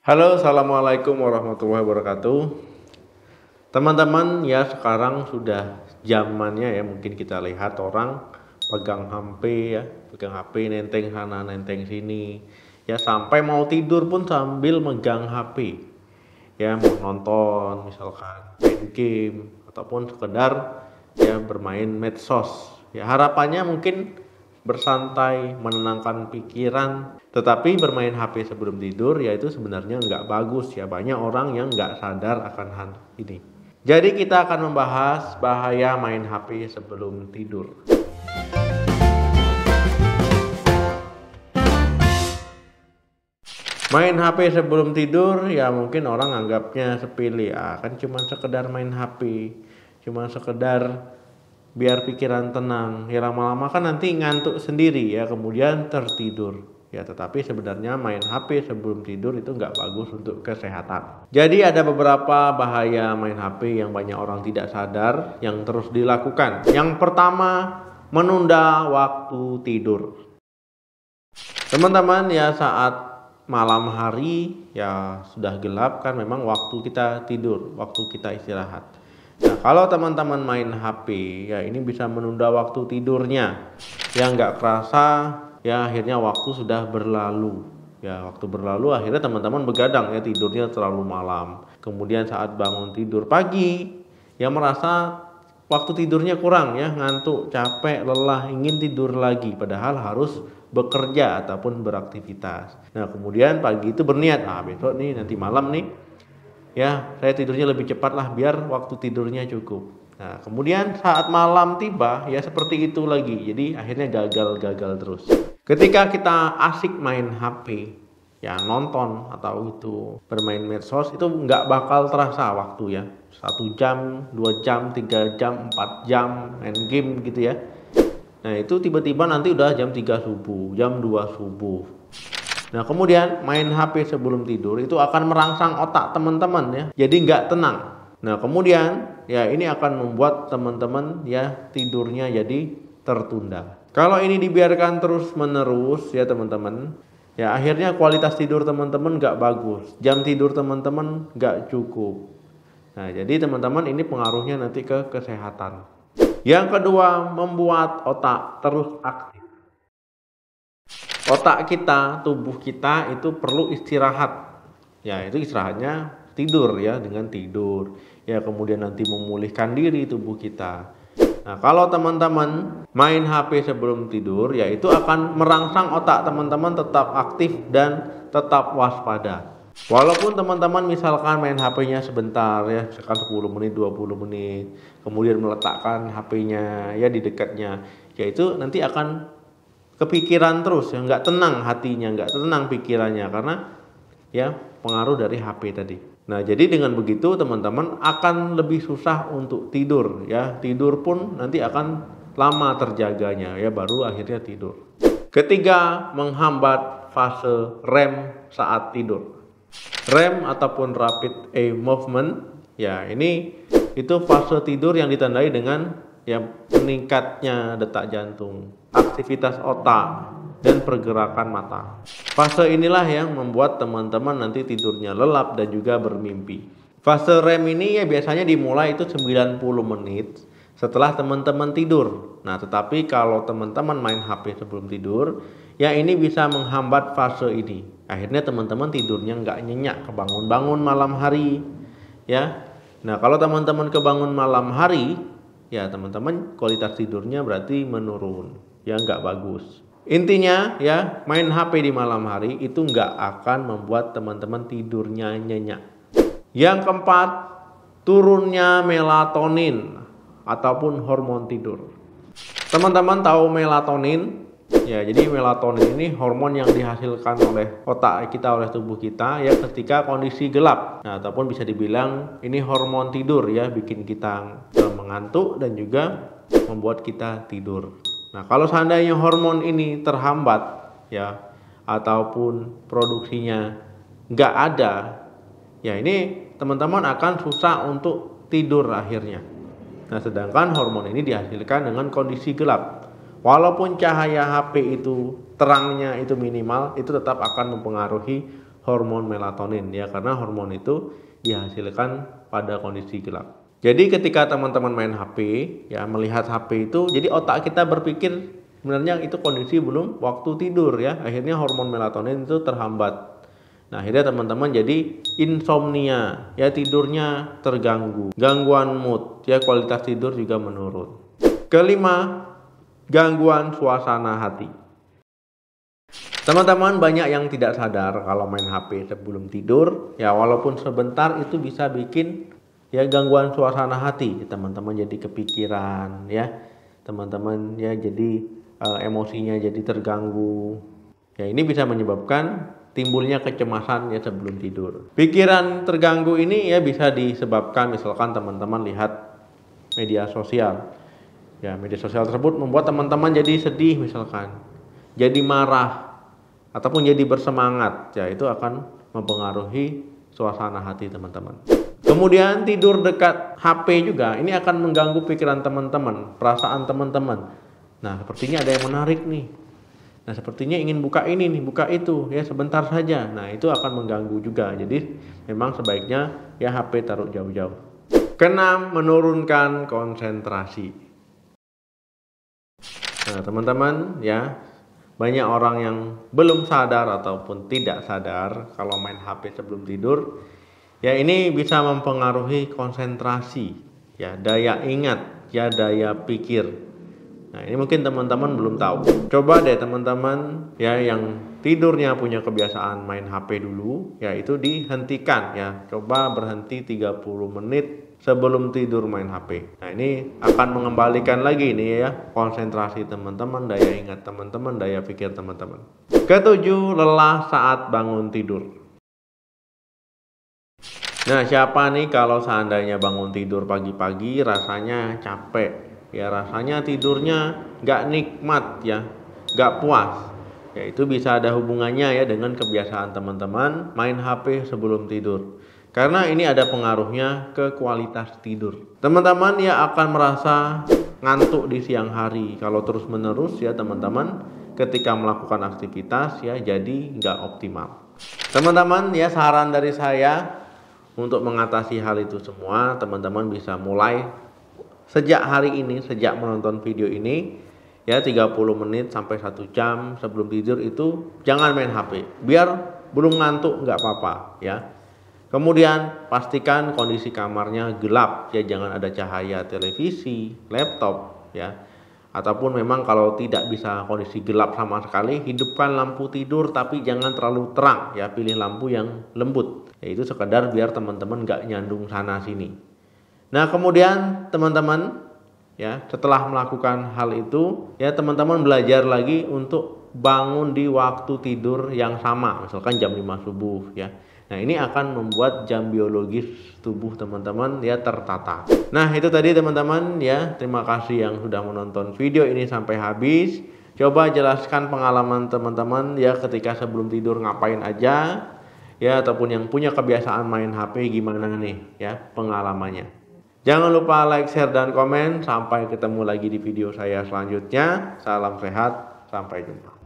Halo, assalamualaikum warahmatullahi wabarakatuh. Teman-teman, ya sekarang sudah zamannya ya, mungkin kita lihat orang pegang HP ya, pegang HP nenteng sana nenteng sini, ya sampai mau tidur pun sambil megang HP, ya mau nonton misalkan main game ataupun sekedar ya bermain medsos. Ya harapannya mungkin bersantai, menenangkan pikiran, tetapi bermain HP sebelum tidur yaitu sebenarnya nggak bagus ya. Banyak orang yang nggak sadar akan hal ini. Jadi kita akan membahas bahaya main HP sebelum tidur. Main HP sebelum tidur ya mungkin orang anggapnya sepele, kan cuma sekedar main HP, cuma sekedar biar pikiran tenang. Ya lama-lama kan nanti ngantuk sendiri ya, kemudian tertidur. Ya tetapi sebenarnya main HP sebelum tidur itu nggak bagus untuk kesehatan. Jadi ada beberapa bahaya main HP yang banyak orang tidak sadar yang terus dilakukan. Yang pertama, menunda waktu tidur. Teman-teman, ya saat malam hari ya sudah gelap kan memang waktu kita tidur, waktu kita istirahat. Nah kalau teman-teman main HP ya ini bisa menunda waktu tidurnya. Ya nggak kerasa ya akhirnya waktu sudah berlalu. Ya waktu berlalu akhirnya teman-teman begadang ya, tidurnya terlalu malam. Kemudian saat bangun tidur pagi ya merasa waktu tidurnya kurang ya, ngantuk, capek, lelah, ingin tidur lagi padahal harus bekerja ataupun beraktivitas. Nah kemudian pagi itu berniat, besok nih nanti malam nih ya saya tidurnya lebih cepat lah biar waktu tidurnya cukup. Nah kemudian saat malam tiba ya seperti itu lagi, jadi akhirnya gagal terus. Ketika kita asik main HP ya, nonton atau itu bermain medsos, itu nggak bakal terasa waktu ya, 1 jam 2 jam 3 jam 4 jam main game gitu ya. Nah itu tiba-tiba nanti udah jam 3 subuh, jam 2 subuh. Nah kemudian main HP sebelum tidur itu akan merangsang otak teman-teman ya, jadi nggak tenang. Nah kemudian ya ini akan membuat teman-teman ya tidurnya jadi tertunda. Kalau ini dibiarkan terus menerus ya teman-teman, ya akhirnya kualitas tidur teman-teman nggak bagus, jam tidur teman-teman nggak cukup. Nah jadi teman-teman ini pengaruhnya nanti ke kesehatan. Yang kedua, membuat otak terus aktif. Otak kita, tubuh kita itu perlu istirahat. Ya, itu istirahatnya tidur ya, dengan tidur. Ya, kemudian nanti memulihkan diri tubuh kita. Nah, kalau teman-teman main HP sebelum tidur, ya itu akan merangsang otak teman-teman tetap aktif dan tetap waspada. Walaupun teman-teman misalkan main HP-nya sebentar ya, misalkan 10 menit, 20 menit, kemudian meletakkan HP-nya ya di dekatnya, ya itu nanti akan kepikiran terus ya, nggak tenang hatinya, nggak tenang pikirannya karena ya pengaruh dari HP tadi. Nah jadi dengan begitu teman-teman akan lebih susah untuk tidur ya, tidur pun nanti akan lama terjaganya ya, baru akhirnya tidur. Ketiga, menghambat fase REM saat tidur. REM ataupun Rapid Eye Movement ya, ini itu fase tidur yang ditandai dengan ya meningkatnya detak jantung, aktivitas otak, dan pergerakan mata. Fase inilah yang membuat teman-teman nanti tidurnya lelap dan juga bermimpi. Fase REM ini ya biasanya dimulai itu 90 menit setelah teman-teman tidur. Nah tetapi kalau teman-teman main HP sebelum tidur ya ini bisa menghambat fase ini. Akhirnya teman-teman tidurnya nggak nyenyak, kebangun-bangun malam hari ya. Nah kalau teman-teman kebangun malam hari ya teman-teman kualitas tidurnya berarti menurun ya, nggak bagus. Intinya ya main HP di malam hari itu nggak akan membuat teman-teman tidurnya nyenyak. Yang keempat, turunnya melatonin ataupun hormon tidur. Teman-teman tahu melatonin? Ya, jadi melatonin ini hormon yang dihasilkan oleh otak kita, oleh tubuh kita ya ketika kondisi gelap. Nah, ataupun bisa dibilang ini hormon tidur ya, bikin kita mengantuk dan juga membuat kita tidur. Nah, kalau seandainya hormon ini terhambat ya ataupun produksinya nggak ada, ya ini teman-teman akan susah untuk tidur akhirnya. Nah, sedangkan hormon ini dihasilkan dengan kondisi gelap. Walaupun cahaya HP itu terangnya itu minimal, itu tetap akan mempengaruhi hormon melatonin ya, karena hormon itu dihasilkan pada kondisi gelap. Jadi ketika teman-teman main HP ya, melihat HP itu, jadi otak kita berpikir sebenarnya itu kondisi belum waktu tidur ya, akhirnya hormon melatonin itu terhambat. Nah, akhirnya teman-teman jadi insomnia ya, tidurnya terganggu, gangguan mood ya, kualitas tidur juga menurun. Kelima, gangguan suasana hati. Teman-teman banyak yang tidak sadar kalau main HP sebelum tidur ya, walaupun sebentar itu bisa bikin ya gangguan suasana hati. Teman-teman jadi kepikiran ya, teman-teman ya jadi emosinya jadi terganggu ya. Ini bisa menyebabkan timbulnya kecemasan ya sebelum tidur. Pikiran terganggu ini ya bisa disebabkan misalkan teman-teman lihat media sosial ya, media sosial tersebut membuat teman-teman jadi sedih misalkan, jadi marah ataupun jadi bersemangat ya, itu akan mempengaruhi suasana hati teman-teman. Kemudian tidur dekat HP juga ini akan mengganggu pikiran teman-teman, perasaan teman-teman. Nah, sepertinya ada yang menarik nih. Nah, sepertinya ingin buka ini nih, buka itu ya, sebentar saja. Nah, itu akan mengganggu juga. Jadi memang sebaiknya ya HP taruh jauh-jauh. Keenam, menurunkan konsentrasi. Nah, teman-teman ya, banyak orang yang belum sadar ataupun tidak sadar kalau main HP sebelum tidur ya, ini bisa mempengaruhi konsentrasi ya, daya ingat ya, daya pikir. Nah, ini mungkin teman-teman belum tahu. Coba deh teman-teman ya yang tidurnya punya kebiasaan main HP dulu ya, itu dihentikan ya. Coba berhenti 30 menit sebelum tidur main HP. Nah, ini akan mengembalikan lagi nih ya konsentrasi teman-teman, daya ingat teman-teman, daya pikir teman-teman. Ketujuh, lelah saat bangun tidur. Nah, siapa nih kalau seandainya bangun tidur pagi-pagi rasanya capek ya, rasanya tidurnya nggak nikmat ya, nggak puas ya, itu bisa ada hubungannya ya dengan kebiasaan teman-teman main HP sebelum tidur, karena ini ada pengaruhnya ke kualitas tidur. Teman-teman ya akan merasa ngantuk di siang hari kalau terus menerus ya teman-teman, ketika melakukan aktivitas ya jadi nggak optimal. Teman-teman ya, saran dari saya untuk mengatasi hal itu semua, teman-teman bisa mulai sejak hari ini, sejak menonton video ini ya, 30 menit sampai 1 jam sebelum tidur itu jangan main HP. Biar belum ngantuk nggak apa-apa ya. Kemudian pastikan kondisi kamarnya gelap ya, jangan ada cahaya televisi, laptop ya. Ataupun memang kalau tidak bisa kondisi gelap sama sekali, hidupkan lampu tidur tapi jangan terlalu terang ya, pilih lampu yang lembut. Ya, itu sekedar biar teman-teman nggak nyandung sana sini. Nah, kemudian teman-teman ya setelah melakukan hal itu ya, teman-teman belajar lagi untuk bangun di waktu tidur yang sama, misalkan jam 5 subuh ya. Nah, ini akan membuat jam biologis tubuh teman-teman ya tertata. Nah, itu tadi teman-teman ya. Terima kasih yang sudah menonton video ini sampai habis. Coba jelaskan pengalaman teman-teman ya ketika sebelum tidur ngapain aja ya, ataupun yang punya kebiasaan main HP gimana nih ya pengalamannya. Jangan lupa like, share, dan komen. Sampai ketemu lagi di video saya selanjutnya. Salam sehat, sampai jumpa.